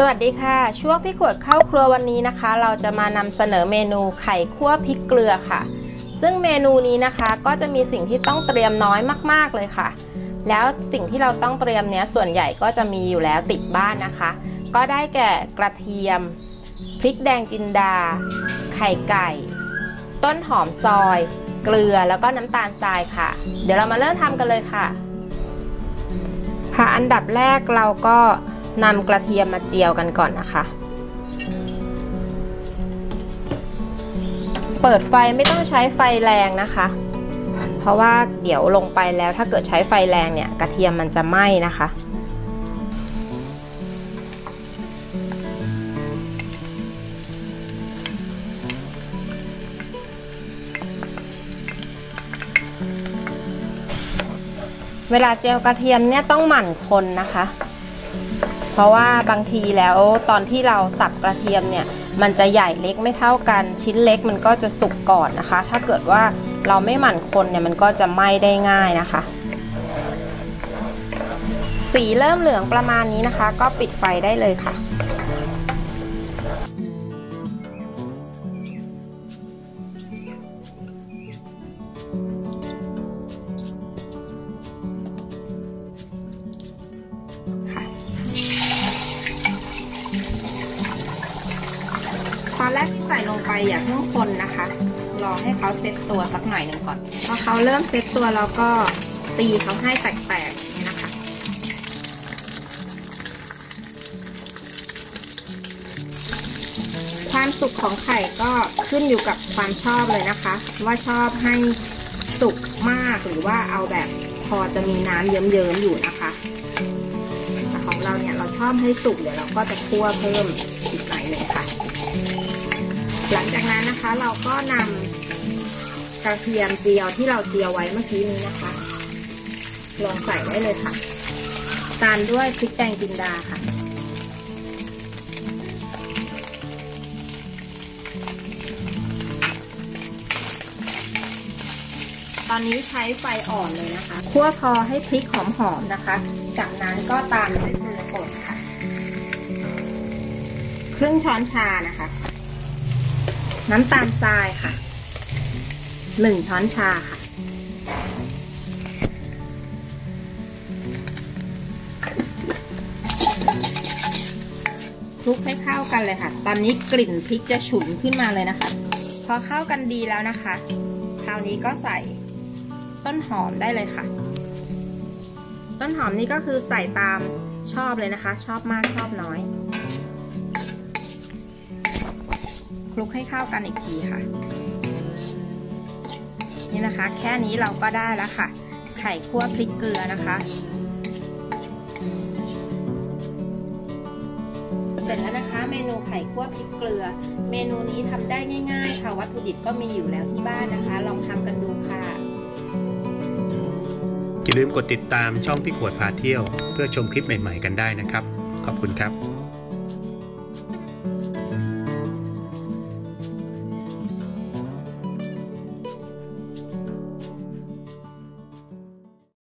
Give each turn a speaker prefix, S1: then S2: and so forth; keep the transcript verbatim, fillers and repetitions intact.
S1: สวัสดีค่ะช่วงพี่ขวดเข้าครัววันนี้นะคะเราจะมานำเสนอเมนูไข่คั่วพริกเกลือค่ะซึ่งเมนูนี้นะคะก็จะมีสิ่งที่ต้องเตรียมน้อยมากๆเลยค่ะแล้วสิ่งที่เราต้องเตรียมเนี้ยส่วนใหญ่ก็จะมีอยู่แล้วติดบ้านนะคะก็ได้แก่กระเทียมพริกแดงจินดาไข่ไก่ต้นหอมซอยเกลือแล้วก็น้ำตาลทรายค่ะเดี๋ยวเรามาเริ่มทำกันเลยค่ะค่ะอันดับแรกเราก็นำกระเทียมมาเจียวกันก่อนนะคะเปิดไฟไม่ต้องใช้ไฟแรงนะคะเพราะว่าเดี๋ยวลงไปแล้วถ้าเกิดใช้ไฟแรงเนี่ยกระเทียมมันจะไหม้นะคะเวลาเจียวกระเทียมเนี่ยต้องหมั่นคนนะคะเพราะว่าบางทีแล้วตอนที่เราสับกระเทียมเนี่ยมันจะใหญ่เล็กไม่เท่ากันชิ้นเล็กมันก็จะสุกก่อนนะคะถ้าเกิดว่าเราไม่หมั่นคนเนี่ยมันก็จะไหม้ได้ง่ายนะคะสีเริ่มเหลืองประมาณนี้นะคะก็ปิดไฟได้เลยค่ะตอนแรกที่ใส่ลงไปอย่าเพิ่งคนนะคะรอให้เขาเซ็ตตัวสักหน่อยหนึ่งก่อนพอเขาเริ่มเซ็ตตัวแล้วก็ตีเขาให้แตกๆนี่นะคะความสุกของไข่ก็ขึ้นอยู่กับความชอบเลยนะคะว่าชอบให้สุกมากหรือว่าเอาแบบพอจะมีน้ำเยิ้มๆอยู่นะคะแต่ของเราเนี่ยเราชอบให้สุกเดี๋ยวเราก็จะคั่วเพิ่มอีกหน่อยหนึ่งค่ะหลังจากนั้นนะคะเราก็นำกระเทียมเจียวที่เราเจียวไว้เมื่อกี้นี้นะคะลงใส่ได้เลยค่ะตามด้วยพริกแดงจินดาค่ะตอนนี้ใช้ไฟอ่อนเลยนะคะคั่วพอให้พริกหอมๆนะคะจากนั้นก็ตามด้วยเกลือป่นค่ะครึ่งช้อนชานะคะน้ำตาลทรายค่ะหนึ่งช้อนชาค่ะคลุกให้เข้ากันเลยค่ะตอนนี้กลิ่นพริกจะฉุนขึ้นมาเลยนะคะพอเข้ากันดีแล้วนะคะคราวนี้ก็ใส่ต้นหอมได้เลยค่ะต้นหอมนี่ก็คือใส่ตามชอบเลยนะคะชอบมากชอบน้อยคลุกให้เข้ากันอีกทีค่ะนี่นะคะแค่นี้เราก็ได้แล้วค่ะไข่คั่วพริกเกลือนะคะเสร็จแล้วนะคะเมนูไข่คั่วพริกเกลือเมนูนี้ทำได้ง่ายๆค่ะวัตถุดิบก็มีอยู่แล้วที่บ้านนะคะลองทำกันดูค่ะ
S2: อย่าลืมกดติดตามช่องพี่ขวดพาเที่ยวเพื่อชมคลิปใหม่ๆกันได้นะครับขอบคุณครับ